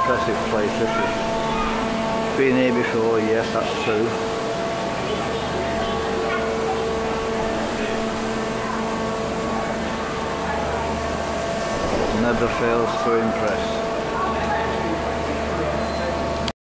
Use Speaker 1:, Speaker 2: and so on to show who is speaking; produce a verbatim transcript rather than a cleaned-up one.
Speaker 1: impressive place this is. Been here before, yes, that's true. Never fails to impress.